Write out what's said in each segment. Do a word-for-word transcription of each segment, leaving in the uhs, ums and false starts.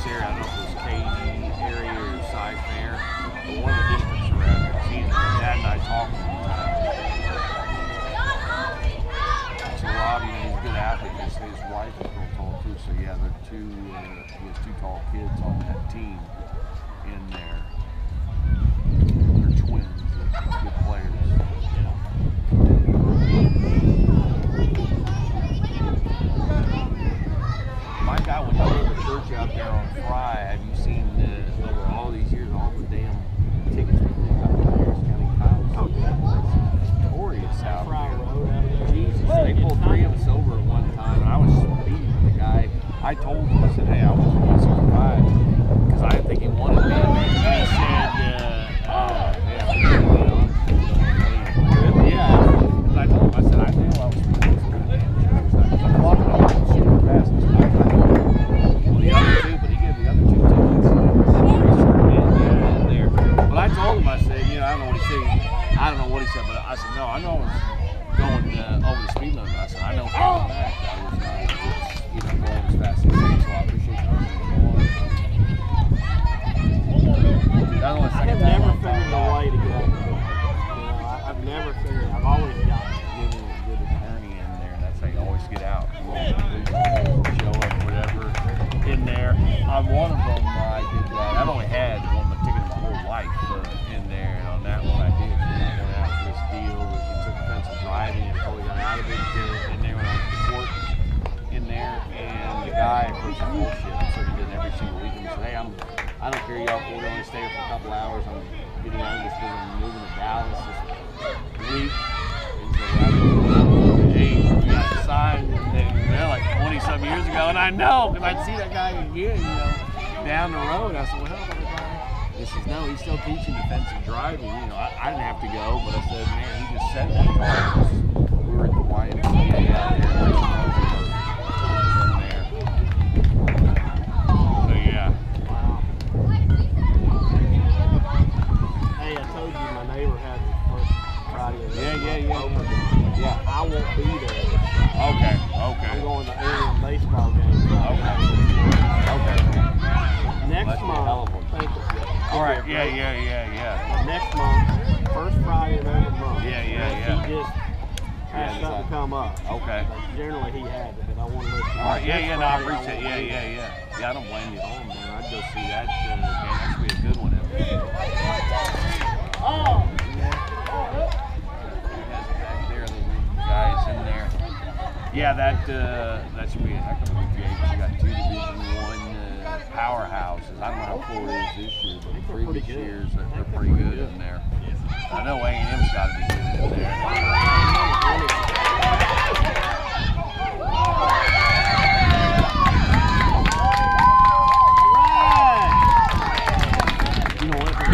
area. I don't know if it was Katy area or Cy Fair, but one of the districts around here. He's, Dad and I talked one time. So Rob, you know, he's a good athlete. His, his wife is real tall too. So yeah, they're two. Uh, he has two tall kids on that team in there. They're twins. They're good players. My God, when you go to the church out there on Fry, have you seen uh, over all these years all the damn tickets people got to Harris County College? Oh, that place is notorious out there. Jesus, they pulled three of us over at one time, and I was speeding with the guy. I told him, I said, hey, I was one sixty-five, because I didn't think he wanted me. And he said, uh, uh, yeah, yeah, because I told him, I said, I knew I was speeding with the damn church. I clocked it all super fast. The other two, but he gave the other two tickets. Pretty sure he did, yeah, in there. But I told him, I said, you know, I don't know what he said. I don't know what he said, but I said, no, I know I was going uh, over the speed limit. I said, I know for a fact I was not, you know, going as fast as I did, so I appreciate you. That was the second I've time never I've figured a way to get over there. You know, I, I've never figured. I've always got giving a good attorney in there, and that's how you always get out. You show up, whatever, in there. On one of them, I did that. I've only had one ticket in my whole life uh, in there, and on that one, I did. I went out for this deal that you took offensive driving, and totally got out of it uh, in there when I was to court in there. And the guy, of course, bullshit. So he did it every single week. And he said, "Hey, I'm, I don't care, y'all. We're going to stay here for a couple hours. I'm getting out of this because I'm moving to Dallas this week." Hey, we got the sign there like twenty some years ago, and I know because I'd see that guy again, you know, down the road. I said, well, hell, the guy. He says, no, he's still teaching defensive driving. You know, I, I didn't have to go, but I said, man, he just said that to us. We were at the Y M C A out there. In there. So, yeah. wow. Hey, I told you my neighbor had his first Friday. Yeah, yeah, yeah. Open. Yeah. I won't be there. Okay, okay. I'm going to Alien baseball game. Okay. Okay. Next That's month. Thank you. All right. Yeah, yeah, yeah, yeah. Next month, first Friday of every month. Yeah, yeah, Unless yeah. He just has Yeah, something exactly. come up. Okay. But generally he has it, but I want to let you know. All right. Yeah, Next yeah. No, I Friday, appreciate. won't Yeah, be yeah, there. yeah. Yeah, I don't blame you at all, man. I'd go see that uh, game. That should be a good one. Oh! Back there, those guys in there. Yeah, that uh, that should be a heck of a good game. You got two Division One uh, powerhouses. I don't know how full it is this year, but the previous years they're, they're pretty good in there. I know A and M's got to be good in there. You know what?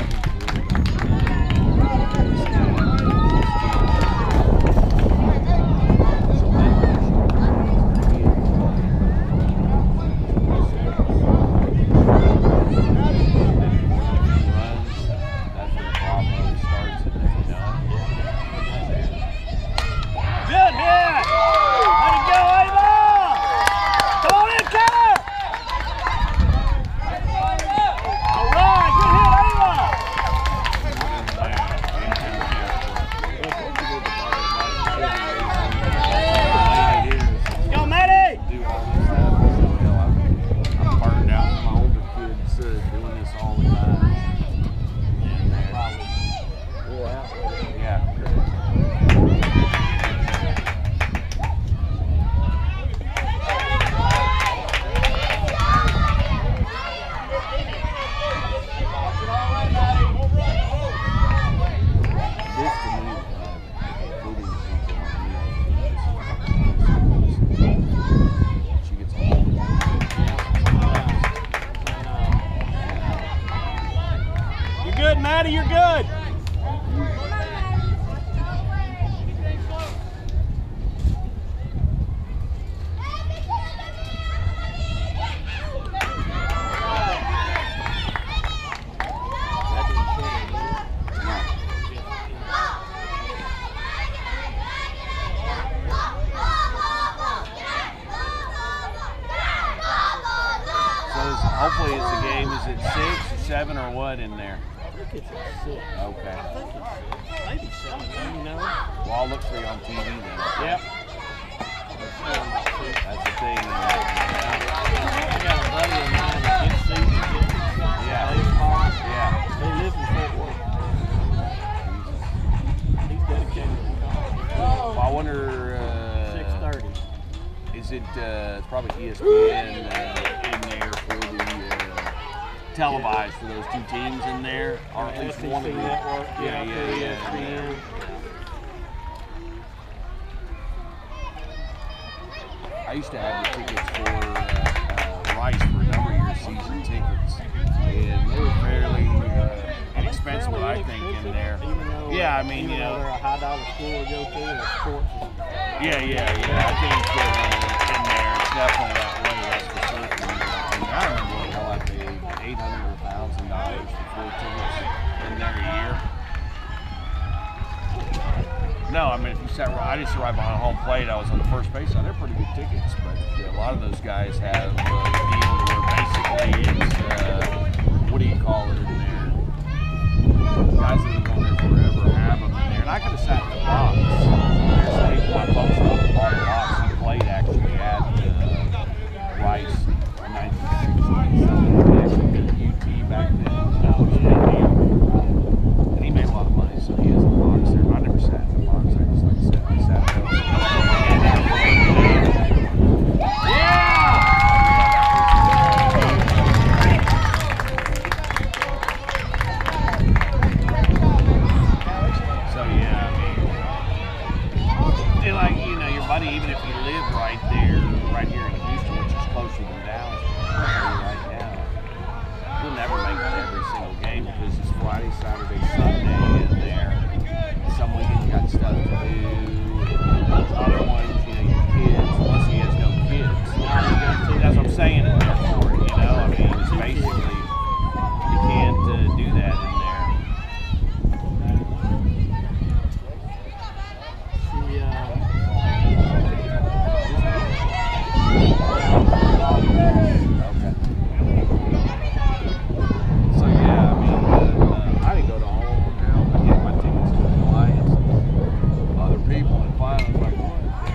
Maddie, you're good. hopefully it's a game. Is it six or seven or what in there? I think it's a six. Okay. I think it's six. Maybe seven. You know. Well, I'll look for you on T V then. Yep. That's the thing. I got a buddy of mine that gets season tickets. Yeah. Baseball. Yeah. He lives in Fort Worth. He's dedicated to college. Well, I wonder. Uh, six thirty. Is it? Uh, it's probably E S P N uh, in there for the uh, televised for those two teams in there, or at least one of them. Network. Yeah, yeah, yeah. E S P N. I used to have the tickets for uh, uh, Rice for a number of years, season tickets, and they were fairly uh, inexpensive, I think, in there. Even though, Yeah, I mean, even you know. though they're a high dollar school to go to, and it's sports. Yeah, yeah, yeah. I think uh, in there, it's definitely that way. That's for certain. And I remember when hell I paid eight hundred or a thousand dollars for four tickets in there a year. No, I mean, if you sat, I just sat right behind home plate. I was on the first base. So they're pretty good tickets, but uh, a lot of those guys have uh, deals where basically it's uh, what do you call it in there? Guys that have been going there forever have them in there. And I could have sat in the box. There's a one folks on the box. He played actually at uh, Rice in nineteen sixty-seven. U T back then. That was a big deal. And he made a lot of money, so he has a box there. I never sat in the box. I just like sat, I sat there. So yeah, I mean, and like you know, your buddy, even if he lived right there, right here in Houston, which is closer than Dallas, right now, he'll never make it to every single game because it's Friday, Saturday, Sunday in there. Some weekends you got stuff to do. Other ones, you know, your kids, unless he has no kids. That's what I'm saying in there for it, you know. I mean, it's basically you can't uh, do that in there. She, uh, Okay. So yeah, I mean, uh, uh, I didn't go to all of them now. I get my tickets to the clients, other people, and finally I was like, what?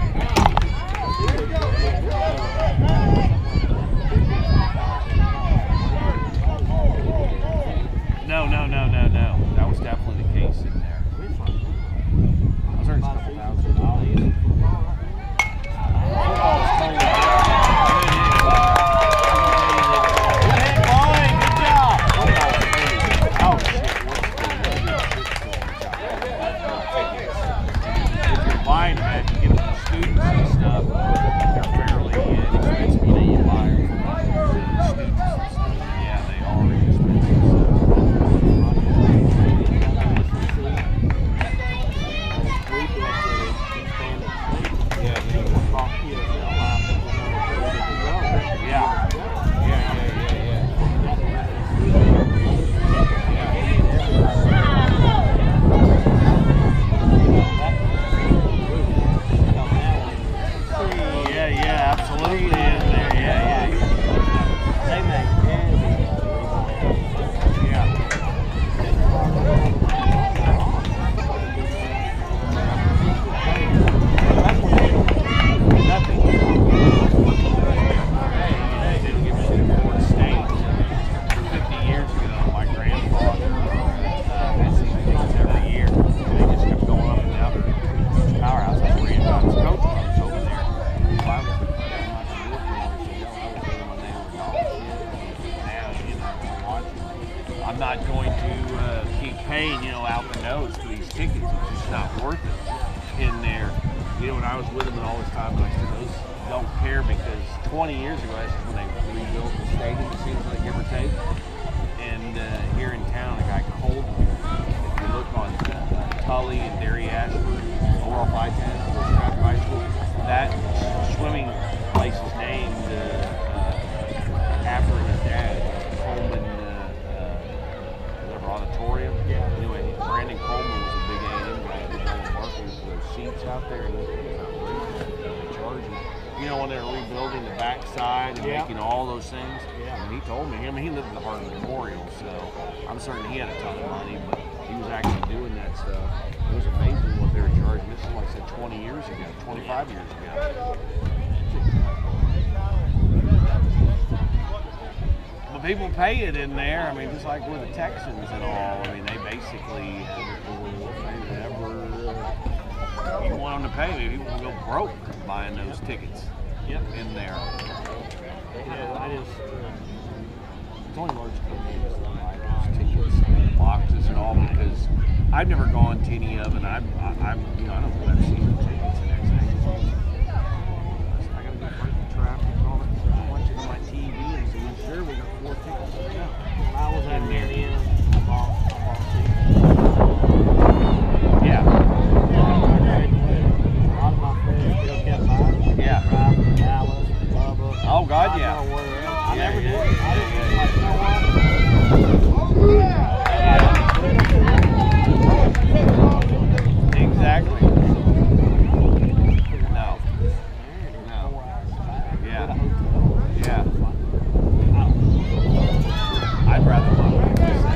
No, no, no, no, no. That was definitely the case in there. I was earning a couple thousand dollars. Football was totally different. Oh shit, what's the if you're buying them, if you get them from students and stuff, they're fairly inexpensive. You know, you buy them from students and stuff. Yeah, they are inexpensive. Yeah, yeah. Yeah, yeah, yeah, yeah. Yeah, yeah, absolutely in there. Yeah, yeah. They make Yeah. Nothing. They didn't give a shit about what state. fifty years ago, my grandfather uh, had season tickets every year. They just kept going up and down the powerhouse. That's where he got his coach from. Was over there. Finally, I'm not going to do it anymore. He said, no, I was there when they were college. Now, you know, I'm watching. I'm not going to uh, keep paying, you know, out the nose for these tickets. It's just not worth it in there. You know, when I was with him and all this time, I said, those don't care because twenty years ago, that's when they rebuilt the stadium, it seems like, give or take. And uh, here in town, a guy Coleman, if you look on uh, Tully and Derry Ashford, Oral five ten, High School, that swimming place is named uh, uh, after his dad, Coleman uh, uh, whatever, Auditorium. Yeah. Anyway, Brandon Coleman was a big A and M guy. He was on the marketing for those seats out there, and he was outrageous. They charge you. You know, when they were rebuilding the backside and Yeah. making know, all those things. Yeah. And he told me, I mean, he lived in the heart of the Memorial, so I'm certain he had a ton of money, but he was actually doing that stuff. It was amazing what they were charging. This is like I said, twenty years ago, twenty-five years ago. But people pay it in there. I mean, just like with the Texans and all. I mean, they basically they never. Uh, you want them to pay. Maybe people will go broke buying those tickets. Yep. In there. Yeah, I just. It's only large companies that buy those tickets, and boxes, and all because I've never gone to any of it. I've, I've, you know, I don't think I've seen the tickets and everything. I got to go fight the traffic and all that. I'm watching on my T V and saying, sure, we got four tickets to go. When I was at Indiana, I bought, I bought tickets. Yeah. A lot of my friends still kept buying. Yeah. Driving to Dallas, Bubba. Oh, God, yeah. I don't know where else. I Yeah, never yeah, did. yeah, I just yeah, was like, you know what? Exactly. No. No. Yeah. Yeah. I'd rather not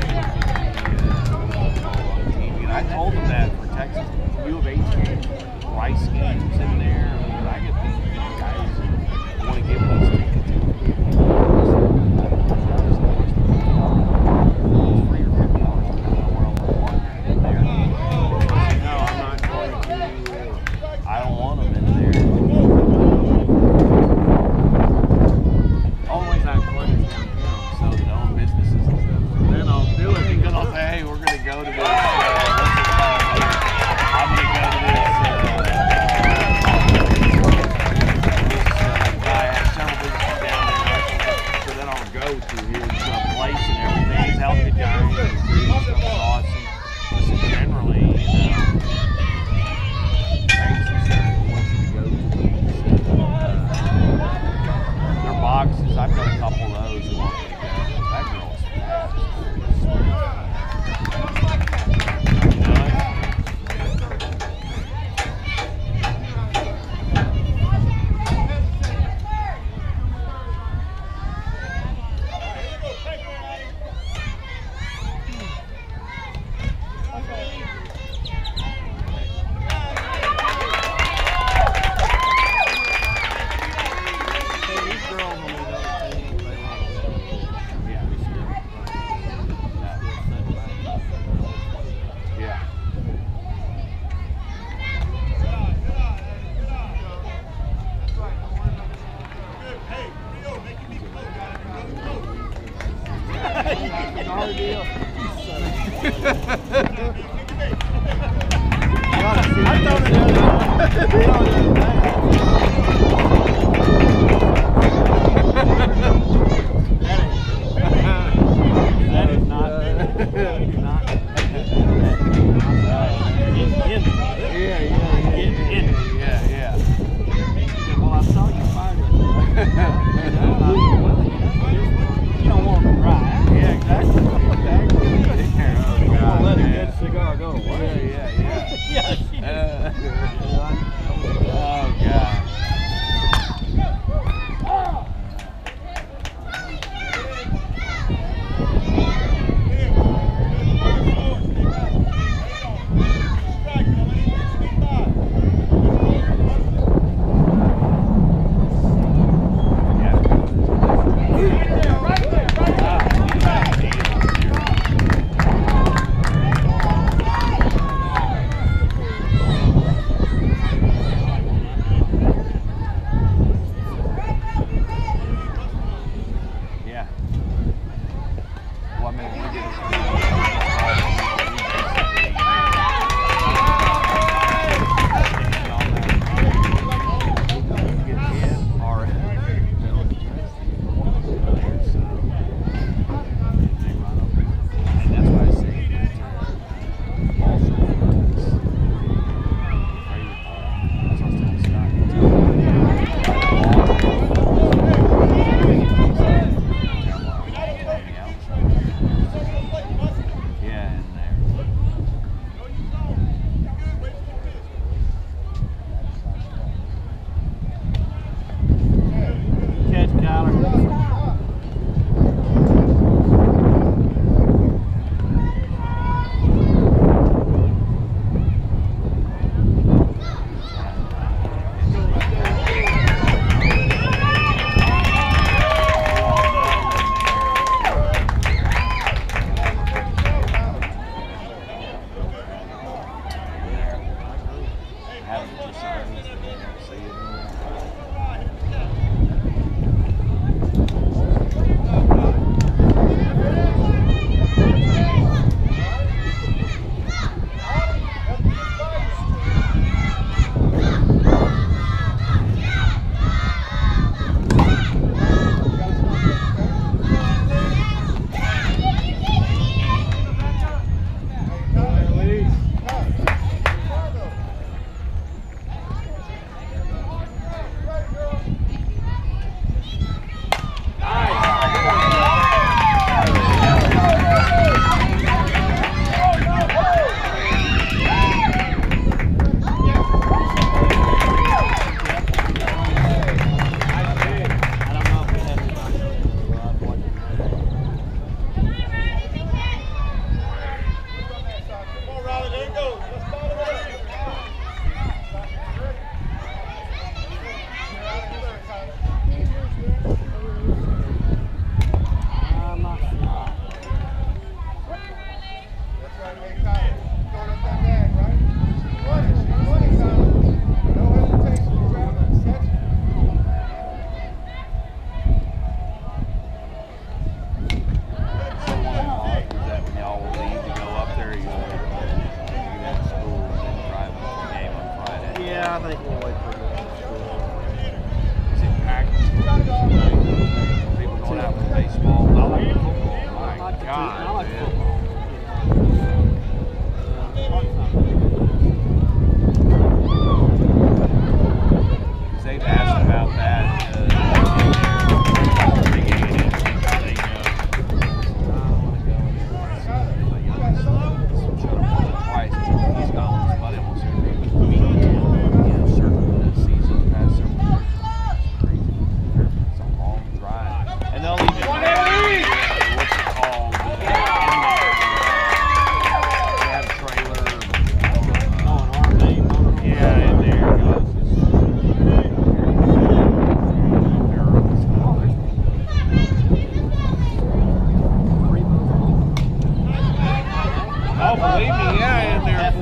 on T V. And I told them that for Texas U of H games, Rice games in there. I mean, I get these guys who want to give me these tickets.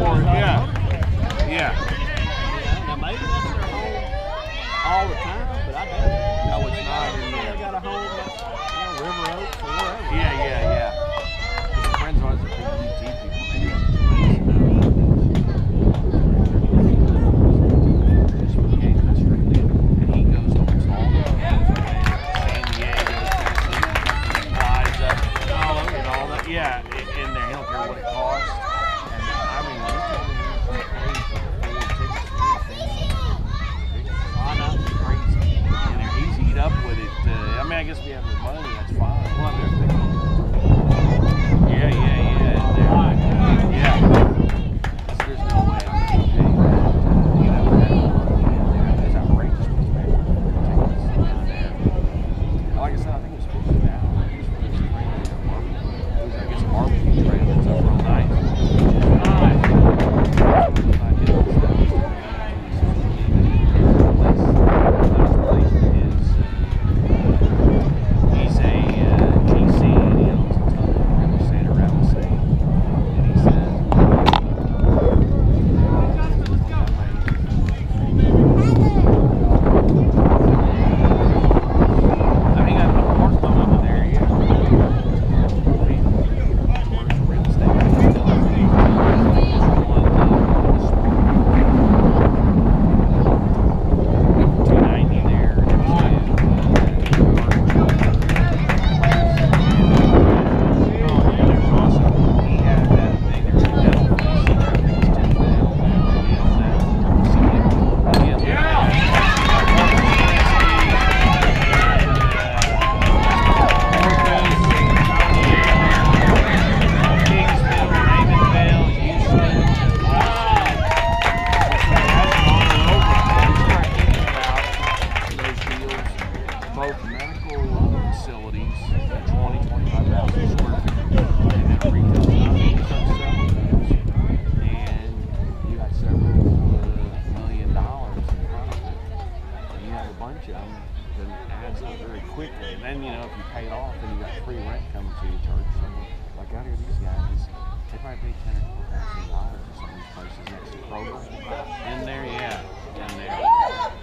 for it. Yeah. Yeah. Now maybe that's their home all the time, but I doubt it. No, it's not. They got a home that's, you know, River Oaks or wherever. Yeah, yeah, yeah. His friends are the big U T people. And he goes to Oklahoma, San Diego, flies up, and all that. Yeah, and they don't care what it costs. And I mean, they told me he was paid for four tickets or anything. I know, it's crazy. And they're easy up with it. Uh, I mean, I guess if you have the money, that's fine. Well, they're thinking. Yeah, yeah, yeah. Yeah. So there's no way I'm going to pay that. You know, that money in there. It's outrageous what's paid for tickets down there. Like I said, I think it was fifty dollars. It was for this trailer. It was, I guess, a barbecue trailer. It's up real nice. He's a uh, G C and he owns a ton of real estate around the state. And he says, I mean, I got a apartment over there, yeah. I mean, commercial real estate. two ninety there. He had that thing, there's a dental place in there, I think it's ten down now. He owned that. He had Kingsville, Ravenville, Houston, Austin. So they have it on and over. We start thinking about those deals, both medical facilities at twenty, twenty-five thousand square feet, and then retail stuff. You start selling those, and you got several uh, million dollars in profit. And you have a bunch of them, then it adds up very quickly. And then, you know, if you pay it off, then you got free rent coming to you, charge someone. Like out here, these guys, they probably pay ten or twelve thousand dollars or some of these places next to Kroger. In there, yeah, in there.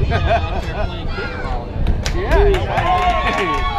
out there playing kickball. Yeah, exactly.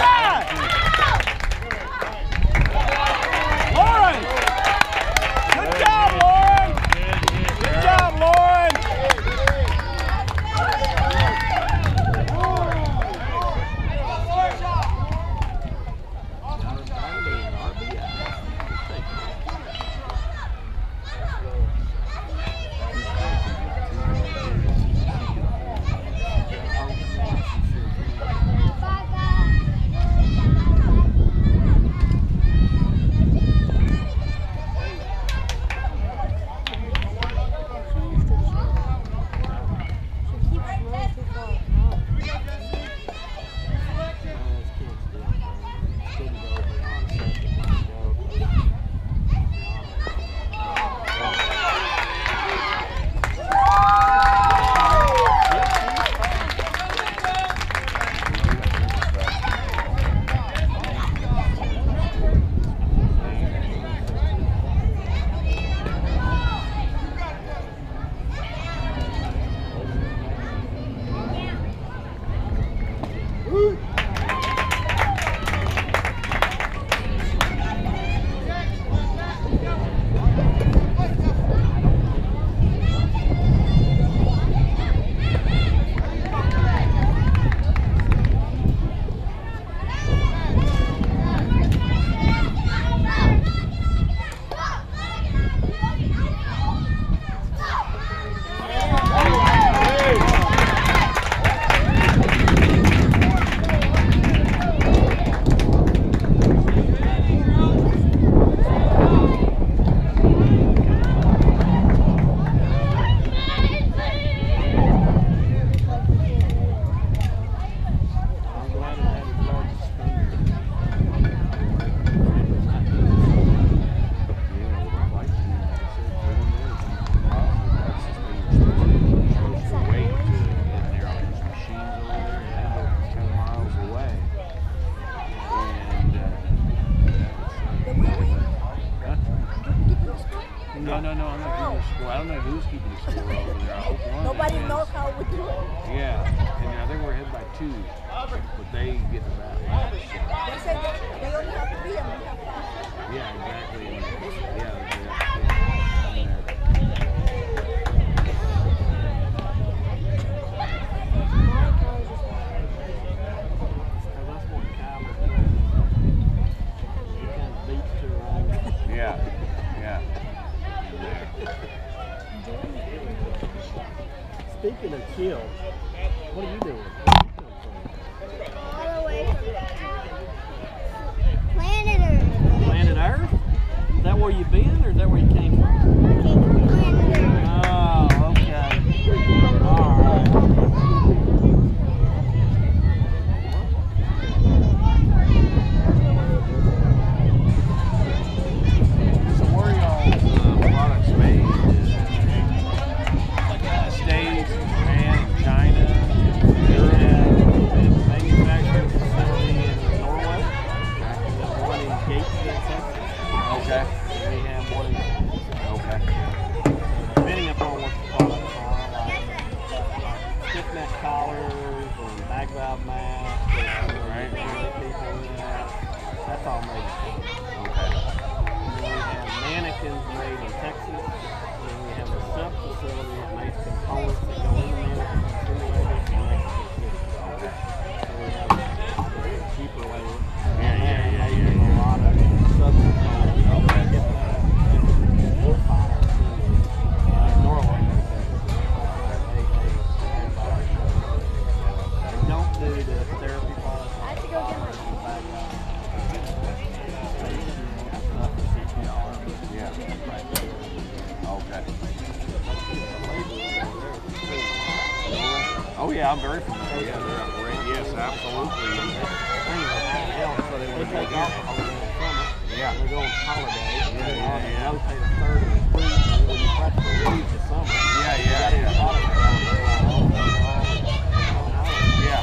Good No, no, no, I'm not keeping the score. I don't know who's keeping the score over there. I hope one Nobody of them knows is. how we do it. Yeah, and I think we're ahead by two, but they get the bat. They say that they only have three and we have five. Yeah, exactly. And, yeah, yeah, yeah. Yeah, yeah. Speaking of chill, what are you doing? All the way from planet Earth. Planet Earth? Is that where you've been, or is that where you came from? Came from planet Earth. Oh, okay. All right. So where are y'all's uh, products made? Uh, States, Japan, China, Europe? It's manufacturing facility in Norway. One in Gatesville, Texas. Okay. And we have one in Okay. depending upon what the products are, like stiff neck collars and bag valve masks, Right. that's all made in Texas. Okay. And then we have mannequins made in Texas. And then we have a sub facility that makes components that go in the mannequins and simulators in Mexico City. Okay. So we have a cheaper way. Yeah, yeah, yeah, yeah, A yeah. lot of sub components. Okay. Get that. More fire assembly. Uh, Norway makes that. They, they, they don't do the therapy products. I have to go get my Yeah. Okay. Oh yeah, I'm very familiar. Yeah, they're great. Yes, absolutely. They take alcohol in the summer. Yeah. They go on holiday. Yeah, yeah, They yeah. rotate a third of the fruit, and when you practically leave the summer. Yeah, yeah, you got yeah. your product down there, like, all the way on holiday. Yeah.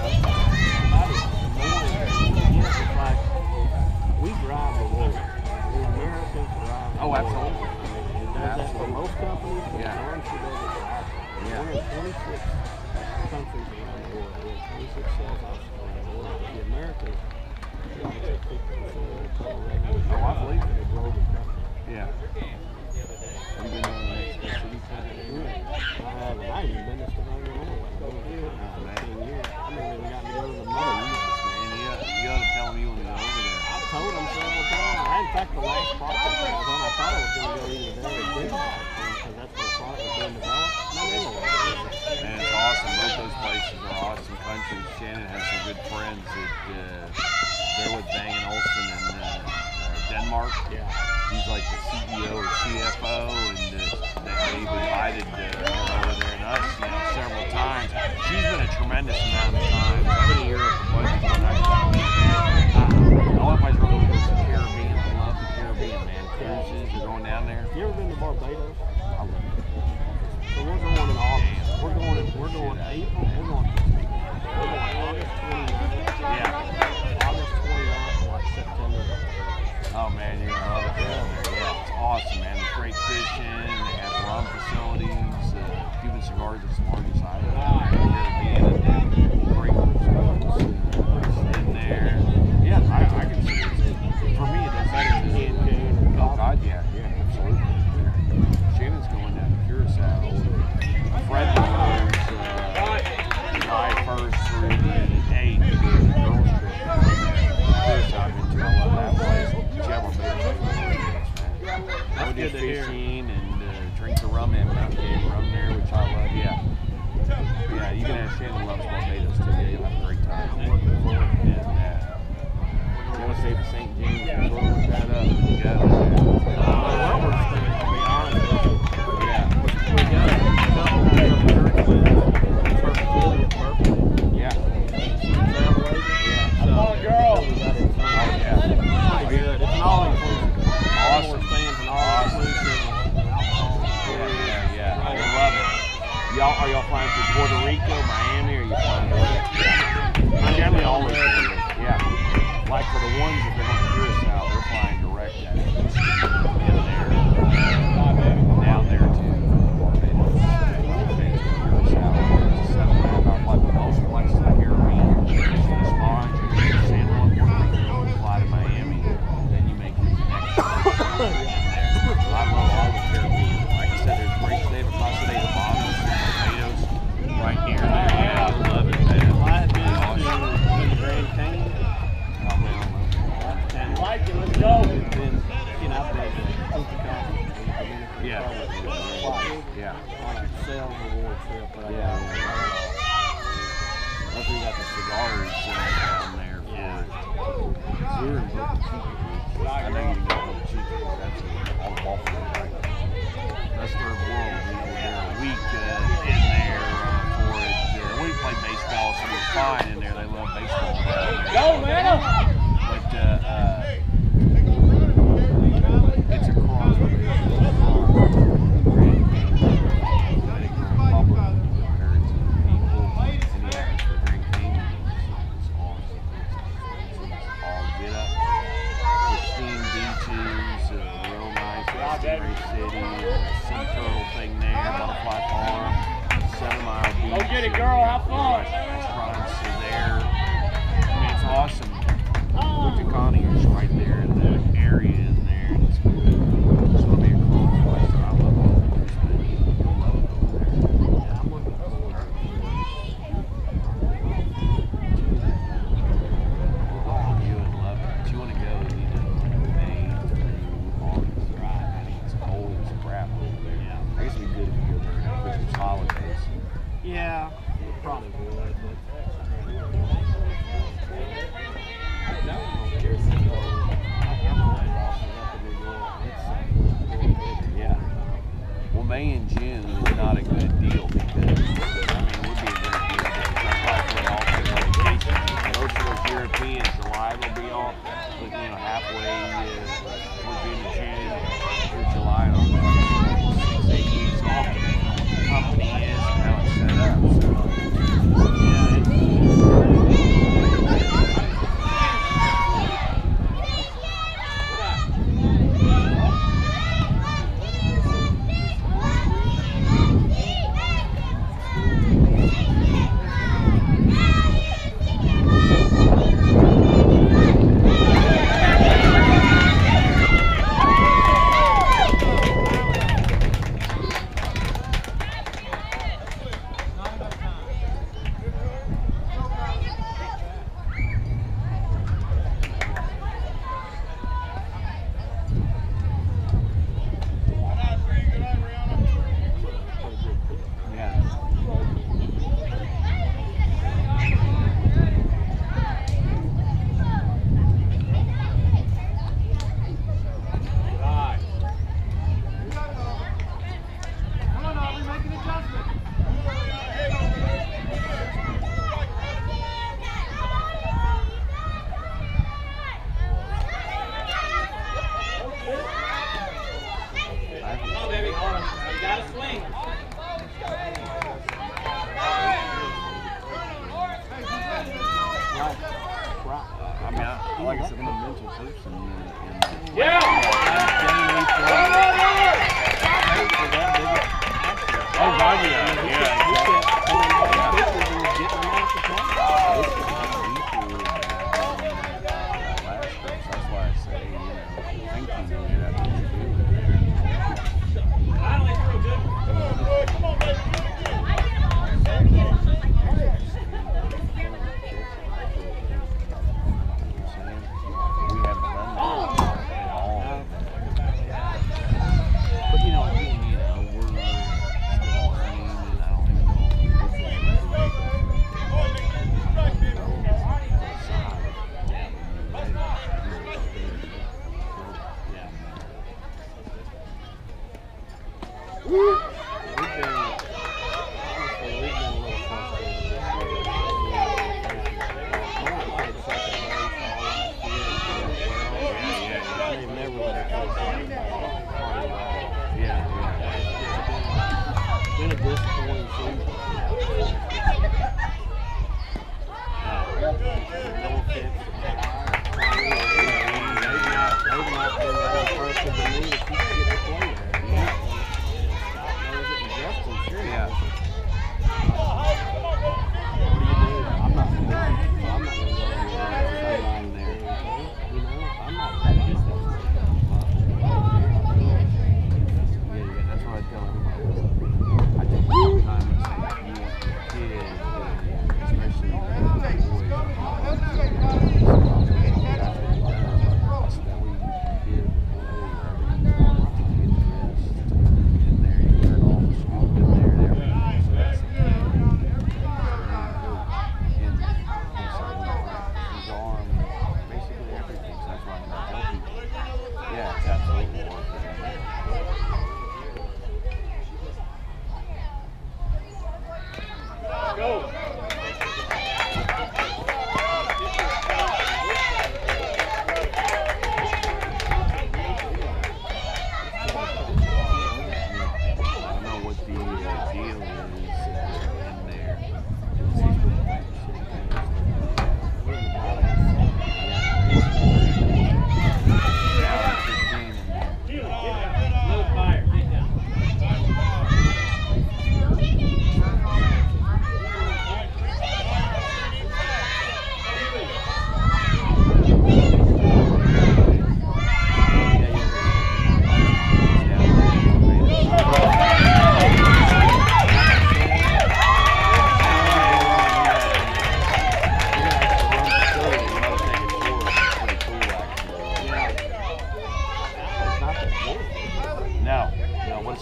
Yes, it's like we drive the world. The Americans drive the Oh, world. absolutely. It does that for most companies, but Yeah. Orange does it for us. Yeah. We're in twenty-six countries around the world. We're in twenty-six sales offices around the world. But the Americans, they only take fifty percent of the total revenue. Oh, I believe it. in a global company. Yeah. Have you been on the Mexico City side? I haven't. I ain't even been to Stavanger, Norway. I've been here Oh, for man. fifteen years. I never even got to go to the Oh, mother. Jesus, man. You ought, you ought to tell them you want to go over there. I told them several times. I, in fact, the last project I was on, I thought I was going to go either there or Denmark because that's where the product was being developed. And I never went. Man, it's awesome. Both those places are awesome countries. Shannon has some good friends that uh, they're with Bang and Olufsen in uh, uh, Denmark. Yeah. He's like the C E O or C F O, and uh, they've invited uh, her over there and us, you know, several times. She's been a tremendous amount of times. I've been to Europe a bunch of times. Uh, all my brothers go to the Caribbean. I love the Caribbean, man. Cruises, you're going down there. You ever been to Barbados? I love it. So we're going in August. We're going in, we're going April. We're going, we're going August twenty-ninth. Yeah. August twenty-ninth to like September. Oh man, you're gonna love it down there. Yeah, it's awesome, man. There's great fishing. They have rum facilities. Uh, Cuban cigars are the largest island in the Caribbean, and then great resorts uh, in there. Yeah, I, I can see it. For me, it is better than Cancun. Oh God, yeah, yeah, absolutely. Yeah. Shannon's going down to Curacao. Fred goes uh, July first through the eighth to do the girls trip. Curacao, I've been to. I love that place. That's Go do good to hear. fishing and uh, drink the rum in Mount Gay rum there, which I love. Yeah, yeah. You can ask Shannon loves Barbados too. Yeah, you'll have a great time. And uh, you want to stay at the Saint James Resort? Look that up. You got it. Well, we're staying, to be honest with you. Yeah, We got a couple of church with Church affiliate perfect. yeah, Travel agent. yeah. So, girl. We got it. Oh yeah. Pretty good. It's an all-inclusive. Awesome. We're staying an Awesome. all-inclusive. Alcohol. Yeah, yeah, yeah. I love it. Y'all, are y'all flying through Puerto Rico, Miami, or are you flying direct? I generally always do. Yeah. Like for the ones that they're going to Curacao, they're flying direct at Houston in there. City, Sea Turtle thing there, Butterfly Farm, Seven Mile Beach. Go get it, girl. Have fun. Restaurants are there. I mean, it's awesome. Punta Cana is right there in the area in there. And it's good. It's going to be a cool place. I love all the place, man. You'll love it over there. Yeah, I'm looking forward to it. Oh, you would love it. But you want to go, you need to May through August. Right. I mean, it's cold as crap over there. Yeah. I guess it'd be good if you go there in Christmas holidays. Yeah, it probably would, but yeah. Well, May and June is not a good deal because, I mean, it would be a good deal because that's like when all the vacations. Most of those Europeans, July will be off, but, you know, halfway uh, towards the end of June through July, six, eight weeks off, depending on what the company is and how it's set up. So, yeah, it's, like I said, I'm a mental person. And, and, yeah! Oh, God, yeah. Yeah. That's why I say, you know, thank you. That's what you're doing. Come on, baby.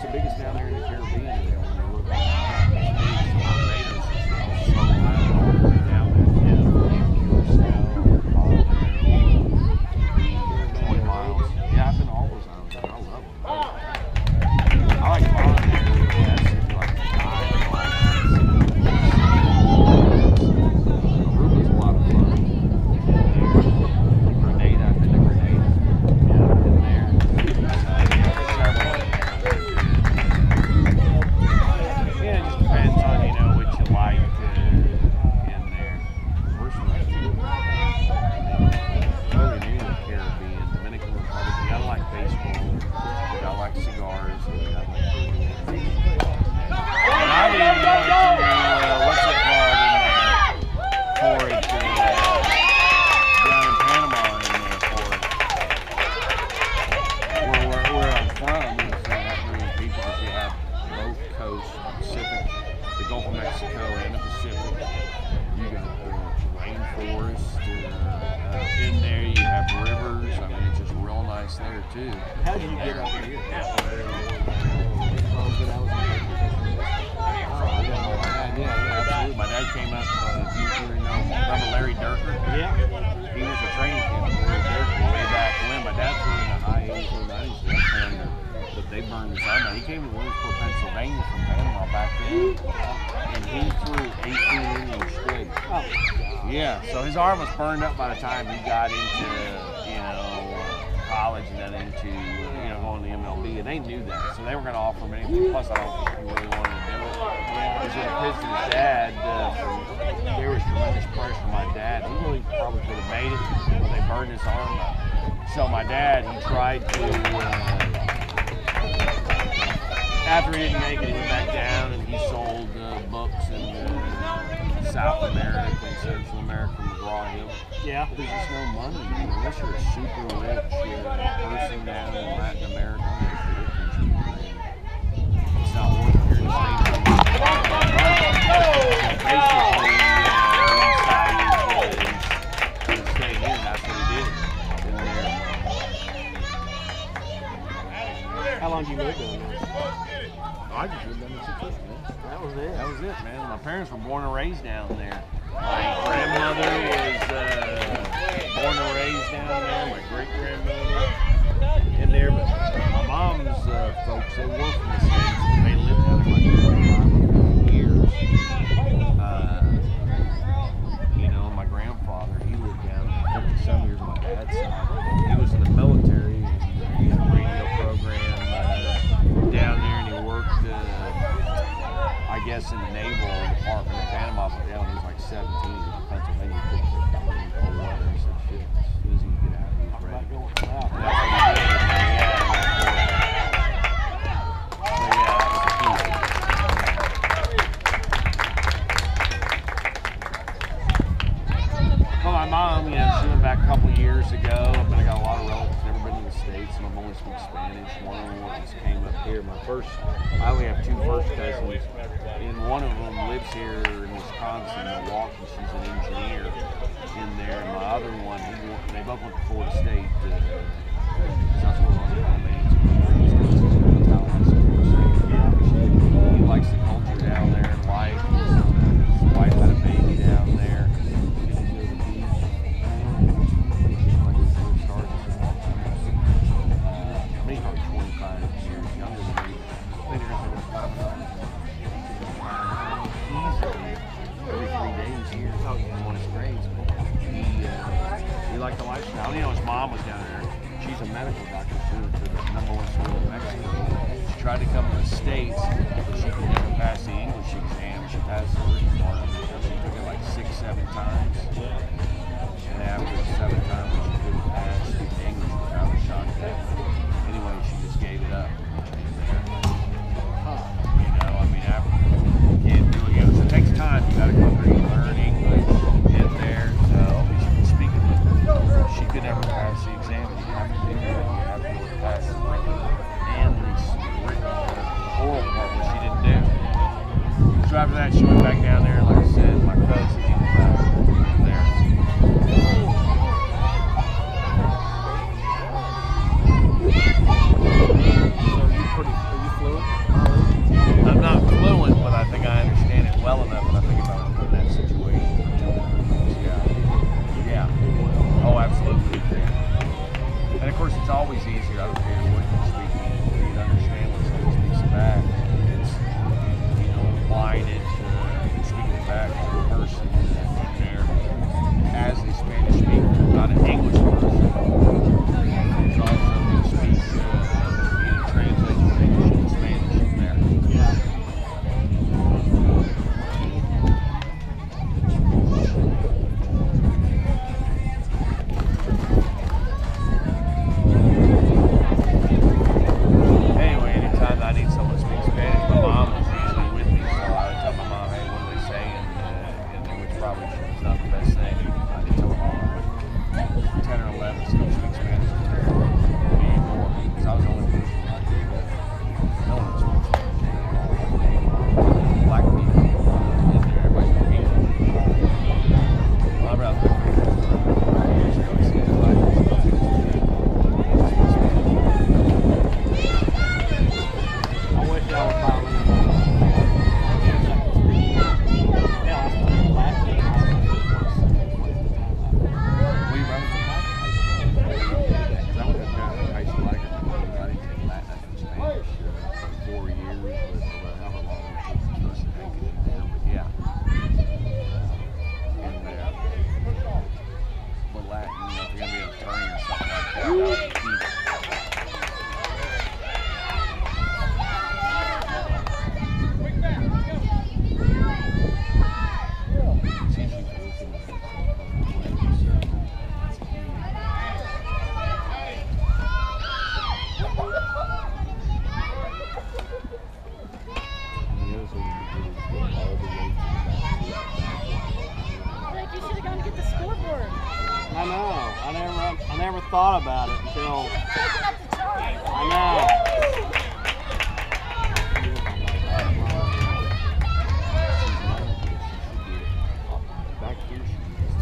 the biggest down there in the Caribbean. You know, when you look on Barbados, it's so high down there. twenty miles. Yeah, I've been to all those islands. I love them. I like Bond there. That's like Aruba's a lot of fun. Grenada, I've been to Grenada. Yeah, I've been there. Yeah, it just depends on, you know, what you like uh, in there. Personally, really new to the Caribbean, Dominican Republic. You gotta like baseball. You gotta like cigars. You gotta like food. And I even went to, uh, what's it called in there for it, uh, down in Panama in there for it. Where, where, where I'm from is uh, not many people because you have both coasts, Pacific, the Gulf of Mexico and the Pacific. You got the rainforest uh, uh, in there. You have rivers. I mean, it's just real nice there too. How did you get up here? Yeah, yeah, absolutely. My dad came up, uh, you you know, remember Larry Durker? Yeah. He was a training camp with Larry Durker way back when. My dad was in the high eighties, low nineties, and but they burned his arm out. He came to Williamsport, Pennsylvania from Panama back then, and he threw eighteen innings straight. Oh, Yeah, so his arm was burned up by the time he got into, you know, college and then into, you know, going to the M L B, and they knew that, so they were going to offer him anything. Plus, I don't think he really wanted to do it. Because with the Pistons' dad, uh, there was tremendous pressure from my dad. He really probably could have made it, but they burned his arm up. So my dad, he tried to, uh, after he didn't make it, he went back down and he sold uh, books in uh, South America and Central America, McGraw-Hill. yeah. There's just no money. I mean, unless you're a super rich uh, person down in Latin America, it's not worth it here in the States. So basically, uh, he decided to stay here, and that's what he did in there. How long did you live down there? I just lived down there six years, man. That was it. That was it, man. My parents were born and raised down there. My grandmother was uh, born and raised down there. My great grandmother in there, but my mom's uh, folks, they were from the States. They lived down there like twenty-five years. Uh, you know, my grandfather, he lived down there fifty-some years on my dad's side. He was in the military and he had a radio program uh, down there, and he worked. Uh, I guess in the Naval Department in Panama, but down he was like seventeen in Pennsylvania. He couldn't get down in cold weather. He said, shit, as soon as he could get out, he was ready. Going south. And that's what he did. And, yeah, so yeah, that was the key. Well, my mom, you know, she went back a couple of years ago, but I got a lot of relatives, never been to the States, and I'm only speak Spanish. One of them just came up here. My first, I only have two first cousins, and one of them lives here in Wisconsin, Milwaukee. She's an engineer in there, and my other one, he, they both went to Florida State. Uh, that's what one of the mains. He likes the culture down there and life. His wife had a baby down there. You know, his mom was down there. She's a medical doctor. She went to the number one school in Mexico. She tried to come to the States, but she could never pass the English exam. She passed the written part. She took it like six, seven times. And after the seven times, she couldn't pass the English without a shot at that. Anyway, she just gave it up. You know, I mean, after you can't do it. You know, so it takes time. You got to come here and learn English in there. So she can speak it. She could never pass the exam. You have to do that. You have to pass the written and the written uh, oral part, which she didn't do. So after that, she went back down there, and like I said, my cousin, he was back there. So you pretty, are you fluent? thought about it until I know. Back here, she used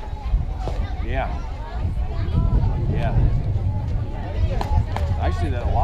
I see that a lot.